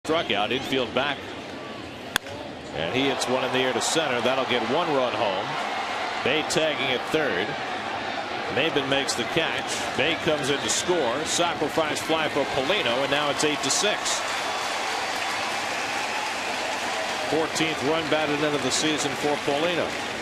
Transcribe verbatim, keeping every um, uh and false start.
struck out. Infield back. And he hits one in the air to center. That'll get one run home. Bay tagging at third. Maben makes the catch. Bay comes in to score. Sacrifice fly for Paulino, and now it's eight to six. fourteenth run batted into the season for Paulino.